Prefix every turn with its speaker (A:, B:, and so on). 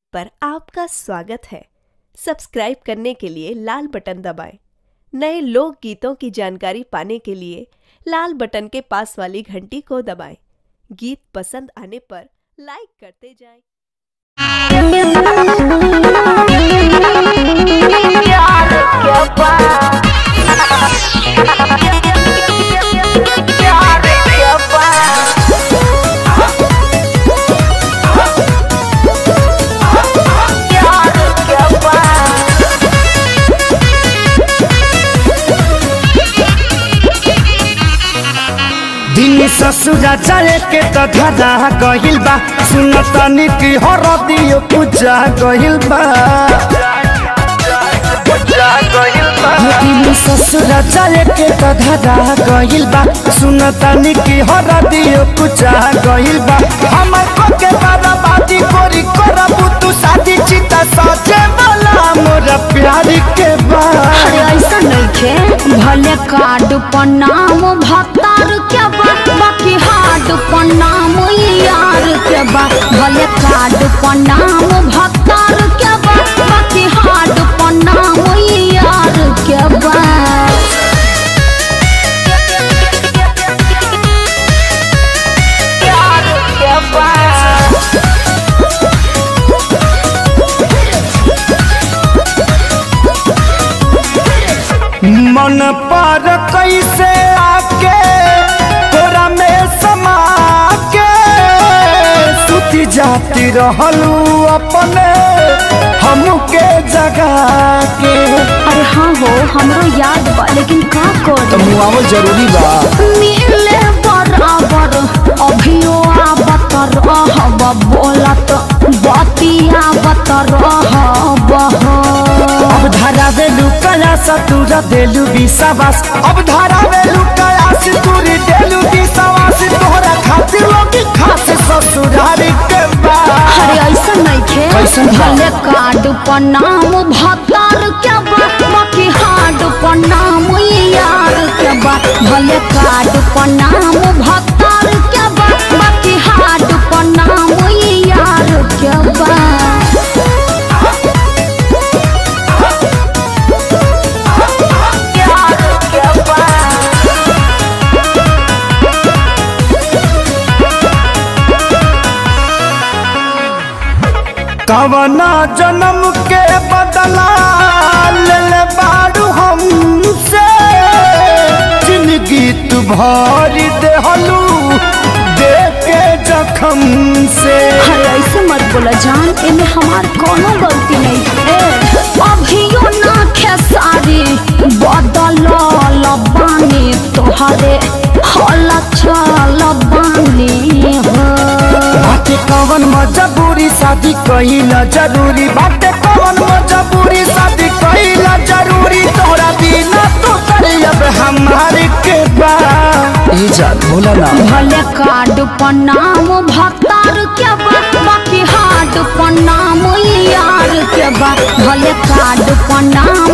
A: पर आपका स्वागत है। सब्सक्राइब करने के लिए लाल बटन दबाएं। नए लोक गीतों की जानकारी पाने के लिए लाल बटन के पास वाली घंटी को दबाएं। गीत पसंद आने पर लाइक करते जाएं।
B: दिन ससुरा जाए के तो धरा गहिल बा, सुनतनी की हरदियो पूजा गहिल बा। दिन ससुरा जाए के तो धरा गहिल बा, सुनतनी की हरदियो पूजा गहिल बा। हमर को के बर्बादी कोरी करबू तू शादी चिता सजे वाला मोर प्यार के बा।
C: अरे ऐसा नहीं थे भले कार्ड पर नाम भतार के बा, बाकी हार्ड पर नाम यार के बा। भले कार्ड पर नाम भतार के बा, बाकी हार्ड पर नाम यार के बा।
B: मन पर कैसे आके तोरा में समा के सुती जाती रहलू अपने हमके जगा के।
C: अरे हाँ हो हमरो याद बा, लेकिन का कर
B: मुआवल जरूरी बा।
C: मिले बराबर अभियो आवत रहब, बोलत बतिया बत रहब।
B: अब धरावे लुकाया सतुरा देलू विश्वास, अब धरावे लुकाया सतुरी देलू विश्वास। तोहरा खातिर लोग खास ससुराल के बा।
C: अरे ऐसा नहीं थे भले कार्ड पर नाम भतार के बा, बाकी हार्ड पर नाम यार के बा। भले कार्ड पर नाम भतार के बा, बाकी हार्ड पर नाम यार के बा।
B: कवना जन्म के बदला ले बारू हमसे, जिंदगी तू भरी देहलू देख के जखम से।
C: अरे ऐसे मत बोला जान, इनमें हमार कोनो गलती नहीं है। अभियो ना खेसारी बदल लबानी तोहरे हल चल बानी हो।
B: बाटे कवन मजबूरी शादी कहिला जरूरी, बाटे कवन मजबूरी शादी कहिला जरूरी। तोरा बिना तो अब हमारे के बा। ई जान बोला ना
C: भले कार्ड पर नाम भतार के बा, बाकी हार्ड पर नाम यार के बा। भले कार्ड पर नाम